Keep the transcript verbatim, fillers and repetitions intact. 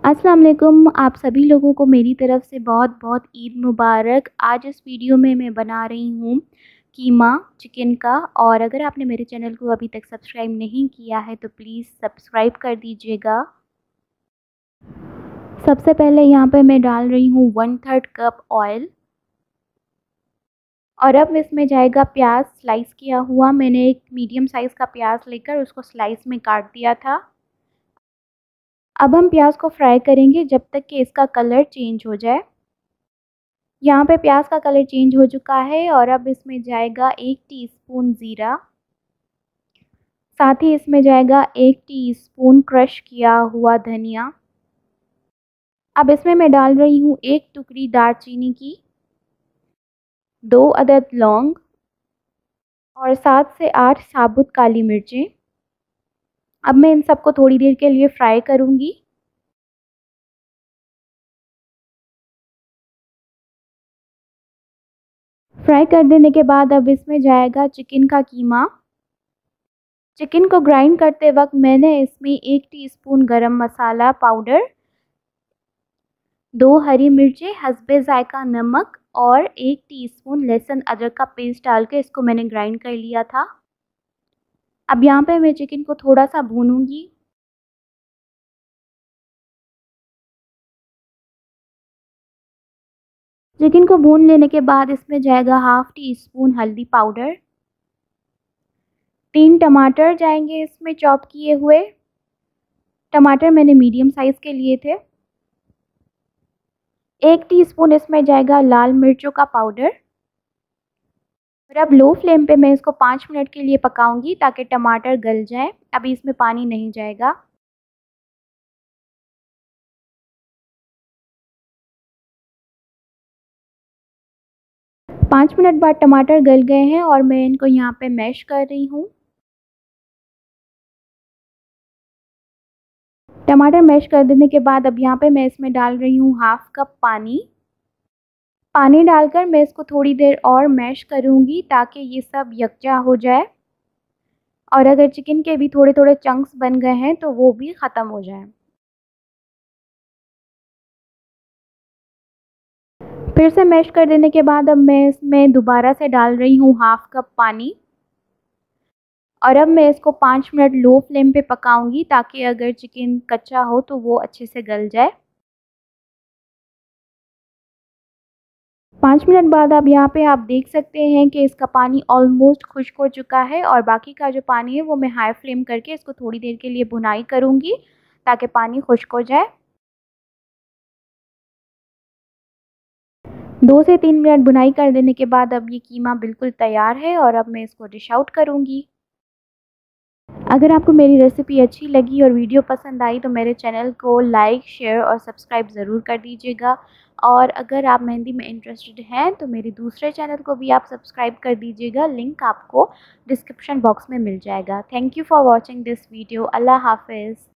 अस्सलाम वालेकुम। आप सभी लोगों को मेरी तरफ़ से बहुत बहुत ईद मुबारक। आज इस वीडियो में मैं बना रही हूँ कीमा चिकन का, और अगर आपने मेरे चैनल को अभी तक सब्सक्राइब नहीं किया है तो प्लीज़ सब्सक्राइब कर दीजिएगा। सबसे पहले यहाँ पे मैं डाल रही हूँ वन थर्ड कप ऑयल, और अब इसमें जाएगा प्याज स्लाइस किया हुआ। मैंने एक मीडियम साइज़ का प्याज लेकर उसको स्लाइस में काट दिया था। अब हम प्याज को फ्राई करेंगे जब तक कि इसका कलर चेंज हो जाए। यहाँ पे प्याज का कलर चेंज हो चुका है, और अब इसमें जाएगा एक टीस्पून ज़ीरा, साथ ही इसमें जाएगा एक टीस्पून क्रश किया हुआ धनिया। अब इसमें मैं डाल रही हूँ एक टुकड़ी दालचीनी की, दो अदद लौंग और सात से आठ साबुत काली मिर्चें। अब मैं इन सबको थोड़ी देर के लिए फ्राई करूँगी। फ्राई कर देने के बाद अब इसमें जाएगा चिकन का कीमा। चिकन को ग्राइंड करते वक्त मैंने इसमें एक टीस्पून गरम मसाला पाउडर, दो हरी मिर्चें, हस्बे ज़ायका नमक और एक टीस्पून लहसुन अदरक का पेस्ट डाल के इसको मैंने ग्राइंड कर लिया था। अब यहाँ पे मैं चिकन को थोड़ा सा भूनूंगी। चिकन को भून लेने के बाद इसमें जाएगा हाफ टी स्पून हल्दी पाउडर, तीन टमाटर जाएंगे इसमें चॉप किए हुए। टमाटर मैंने मीडियम साइज़ के लिए थे। एक टीस्पून इसमें जाएगा लाल मिर्चों का पाउडर। और अब लो फ्लेम पे मैं इसको पाँच मिनट के लिए पकाऊंगी ताकि टमाटर गल जाए। अभी इसमें पानी नहीं जाएगा। पाँच मिनट बाद टमाटर गल गए हैं और मैं इनको यहाँ पे मैश कर रही हूँ। टमाटर मैश कर देने के बाद अब यहाँ पे मैं इसमें डाल रही हूँ हाफ कप पानी। पानी डालकर मैं इसको थोड़ी देर और मैश करूँगी ताकि ये सब यकजा हो जाए, और अगर चिकन के भी थोड़े थोड़े चंक्स बन गए हैं तो वो भी ख़त्म हो जाए। फिर से मैश कर देने के बाद अब मैं इसमें दोबारा से डाल रही हूँ हाफ कप पानी, और अब मैं इसको पाँच मिनट लो फ्लेम पे पकाऊंगी ताकि अगर चिकन कच्चा हो तो वो अच्छे से गल जाए। पाँच मिनट बाद अब यहाँ पे आप देख सकते हैं कि इसका पानी ऑलमोस्ट खुश्क हो चुका है, और बाकी का जो पानी है वो मैं हाई फ्लेम करके इसको थोड़ी देर के लिए भुनाई करूँगी ताकि पानी खुश्क हो जाए। दो से तीन मिनट भुनाई कर देने के बाद अब ये कीमा बिल्कुल तैयार है, और अब मैं इसको डिश आउट करूँगी। अगर आपको मेरी रेसिपी अच्छी लगी और वीडियो पसंद आई तो मेरे चैनल को लाइक, शेयर और सब्सक्राइब ज़रूर कर दीजिएगा। और अगर आप मेहंदी में इंटरेस्टेड हैं तो मेरे दूसरे चैनल को भी आप सब्सक्राइब कर दीजिएगा। लिंक आपको डिस्क्रिप्शन बॉक्स में मिल जाएगा। Thank you for watching this video. अल्लाह हाफिज़।